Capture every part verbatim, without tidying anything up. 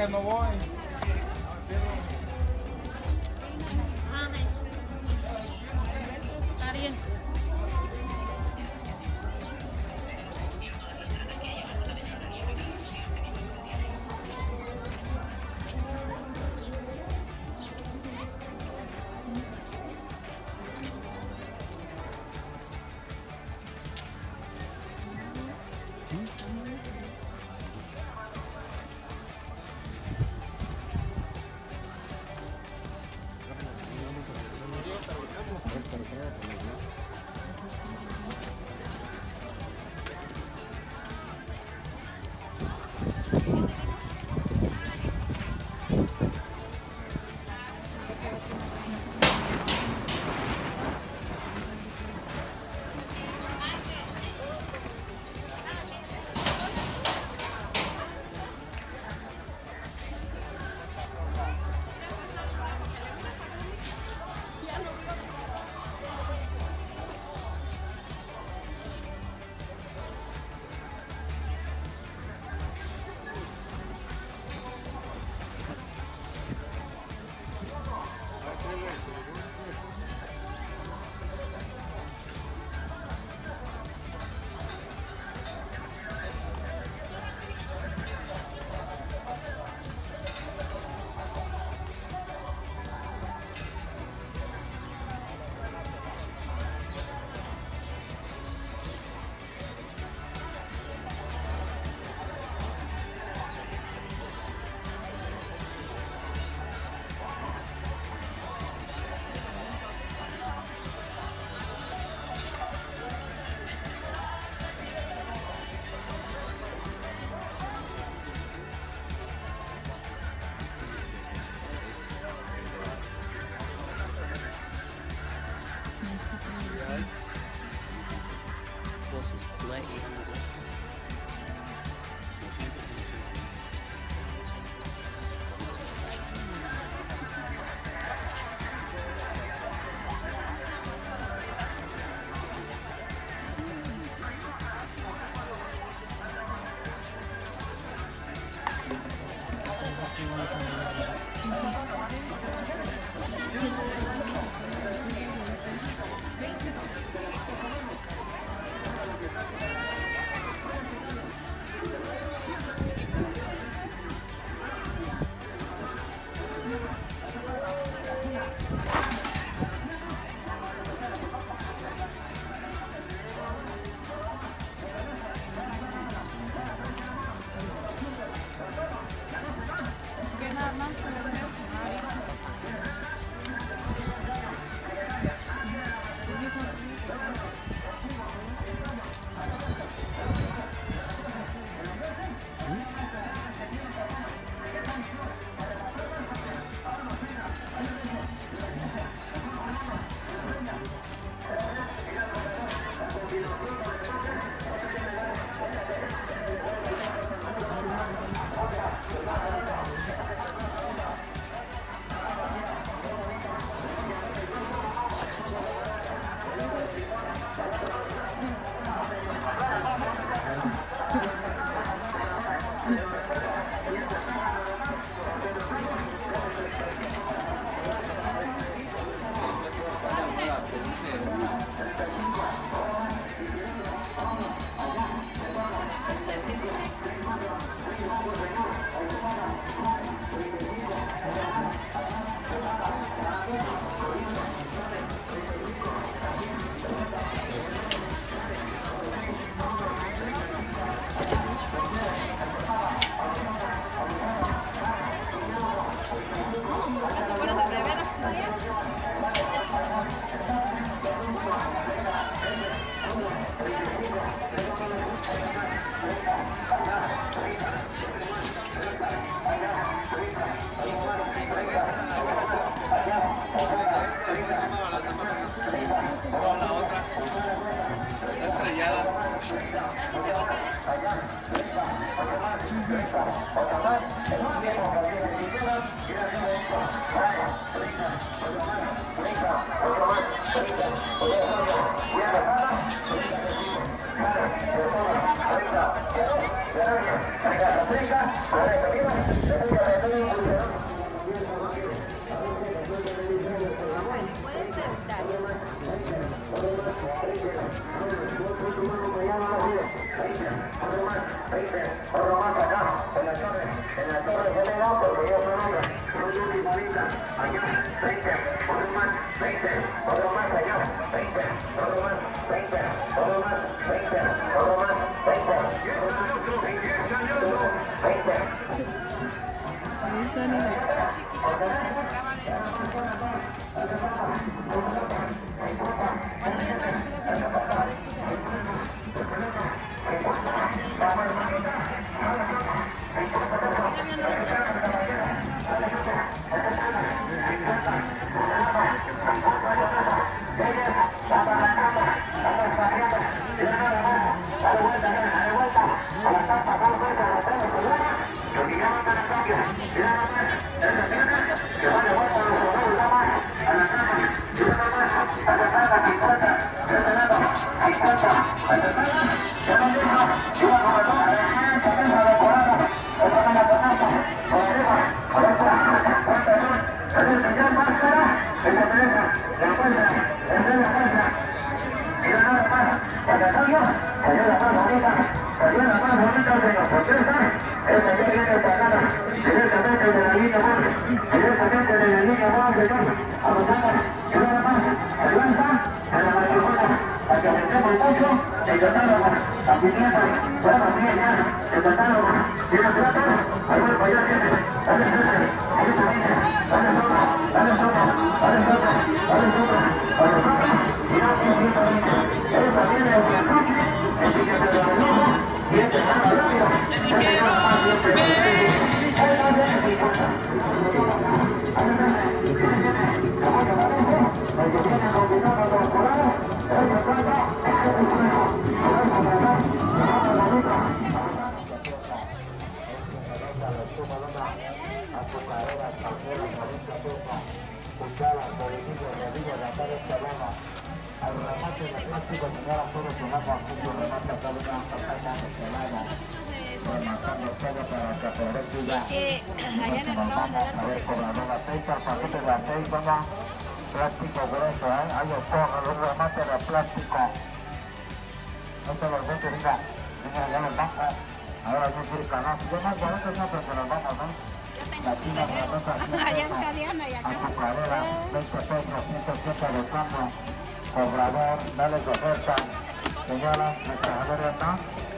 que no voy. Está bien. Closest play. Venga, venga, venga, venga, venga, venga, venga, Otro más acá, en la torre, en la torre general, porque yo soy hombre, soy últimamente, allá, veinte, otro más, veinte, otro más allá, veinte, otro más, veinte, otro más, veinte, otro más, veinte, veinte. Ahí está, mira. Plástico grueso, ¿eh? Ahí escoja, un remate de plástico. Esto lo vete, venga, venga, ya los bajo. Ahora yo quiero canal. Yo más de esto no, pero nos vamos, ¿no? La china granota, azucarera, veinte pesos, ciento siete de cambio. Cobrador, dale su oferta. Señora, nuestra familia está.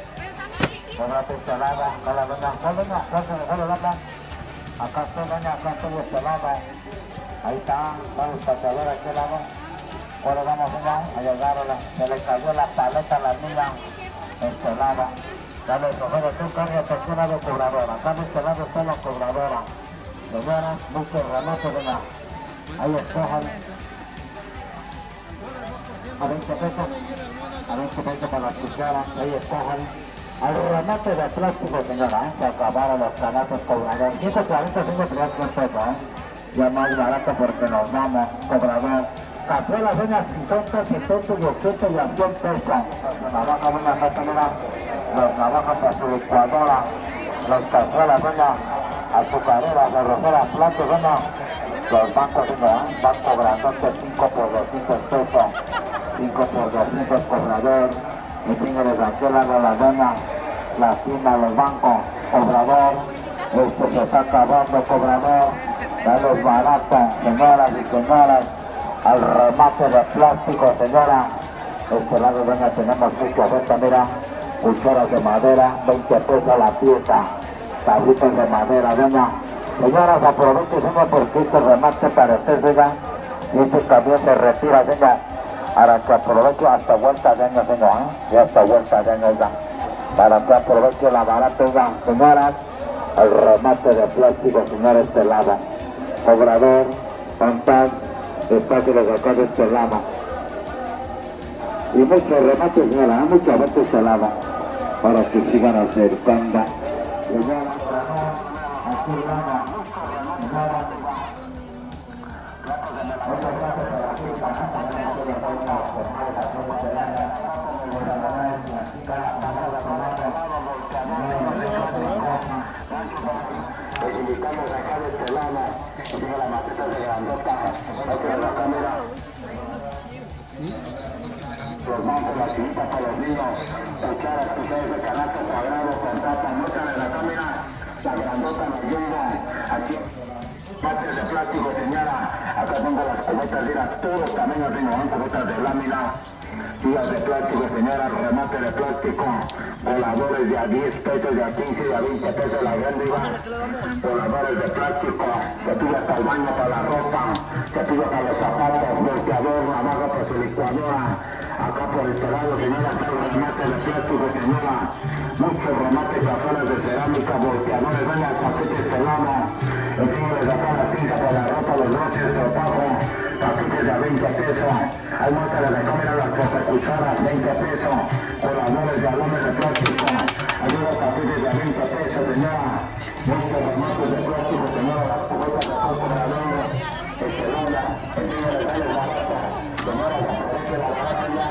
Cobra tu salada, hola, venga, no, venga, no se me vuelve loca. Acá estoy, venga, acá estoy estelado. Ahí está, vamos a pasar a aquel lado. Ahora vamos a llegar a la, se le cayó la paleta a la niña estelada. Dale, coger tú, carga persona de cobradora. Acá de este lado está la cobradora. Señora, busque el remate, venga. Ahí escojan. A veinte pesos. A veinte pesos para las cucharas. Ahí escojan. Al remate de plástico, señora, ¿eh? Se acabaron los canastos cobradores. ciento cuarenta, ciento treinta pesos, ¿eh? Ya más barato porque nos vamos, cobrador. Café las uñas cincuenta, setenta y ochenta y a cien pesos. Los navajas, una gente, mira, los navajas para su licuadora, los cafés, las uñas azucareras, arroceras, platos, bueno, los bancos, ¿eh? Banco grandote, cinco por doscientos pesos, cinco por doscientos cobrador. Y fíjense, aquí al lado la doña, la tienda, los bancos, cobrador. Esto se está acabando, cobrador. Dale barato, señoras y señores, al remate de plástico, señora. Este lado, doña, tenemos mucha oferta, mira, cucharas de madera, veinte pesos la pieza, tablitas de madera, doña. Señoras, aprovechen, señor, porque este remate para usted, venga, y este camión se retira, venga, para que aproveche hasta vuelta de año, señor, ¿eh? Y hasta vuelta de año, venga, para que aproveche la barata, venga, señoras, el remate de plástico, señor, este lado. Cobrador, pantás, espacio de acá de este lado. Y muchos remates, señora, ¿eh? Muchas veces este lado, para que sigan acercando. Señora, aquí nada, señora. Muchas gracias a la chica, los invitamos acá de este lado, que tiene la maqueta de grandota, hay que ver la cámara. los bancos, las chinitas para los niños, cucharas, cucharas de canasto cuadrado, con tapa, muestran en la cámara, la grandota, la yungo, aquí, partes de plástico, señora, acá tengo las cubetas de las todos tamaños de no, cubetas de lámina, sillas de plástico, señora, remate de plástico, voladores de a diez pesos, de a quince, de a veinte pesos la grande, voladores de plástico, cepillas para el baño, para la ropa, cepillas para los zapatos, volteador, navaja para su licuadora, acá por este lado, señora, está el remate de plástico, señora, muchos remates, cajones de cerámica, volteadores, venga, paquetes de lana, enseñales acá la cinta para la ropa, los broches de trabajo, paquetes de a veinte pesos, hay muestras de cámara, las cucharas, veinte pesos, coladores de aluminio de plástico, hay unos paquetes de a veinte pesos, señora, muchos remates de plástico, señora, las cubetas de coco de aluminio, de segunda, enseñales de la barata, señora, la paquete de la barata ya.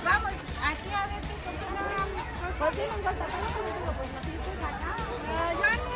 vamos aquí a ver qué encontramos. Pues sí, me encontré con los pues, acá. Yo